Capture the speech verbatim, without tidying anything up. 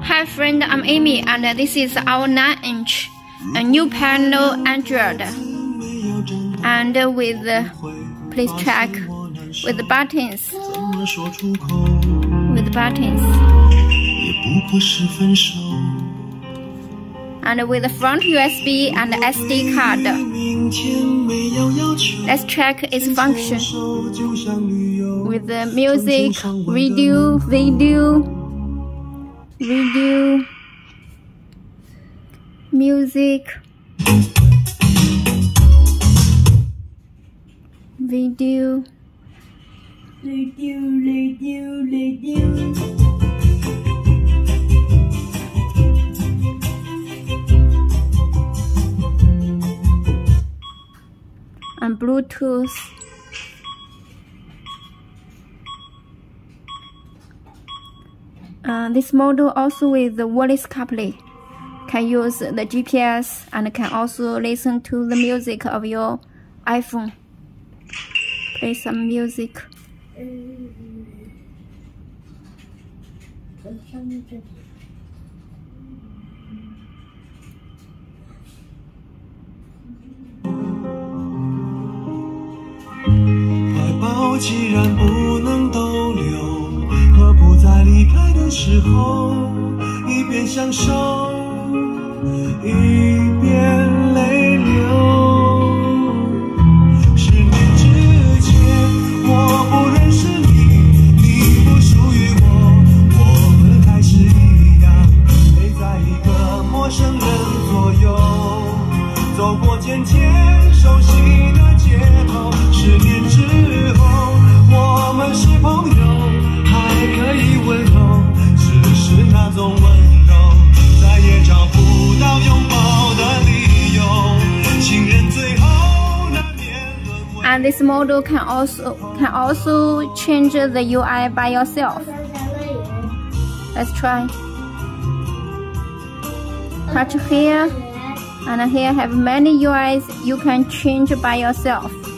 Hi friend, I'm Amy and this is our nine inch a new panel Android and with please check with the buttons with the buttons and with the front U S B and S D card. Let's check its function with the music, video, video, video, music, video, radio, radio, radio. And Bluetooth. Uh, this model also with the wireless CarPlay can use the G P S and can also listen to the music of your iPhone. Play some music. 既然不能逗留，何不在离开的时候，一边享受，一边泪流。十年之前，我不认识你，你不属于我，我们还是一样，陪在一个陌生人左右，走过渐渐熟悉的街头。十年之后。 我们是朋友，还可以问候，只是那种温柔，再也找不到拥抱的理由。情人最后难免沦为。 And this model can also can also change the U I by yourself. Let's try. Touch here, and here have many U Is you can change by yourself.